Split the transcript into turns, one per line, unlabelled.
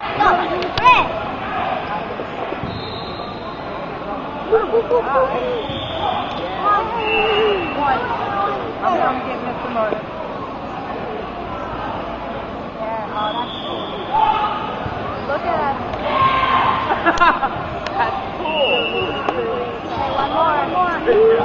I'm getting this promoted. Yeah, oh, that's cool. Look at us. That's cool. Okay, one more.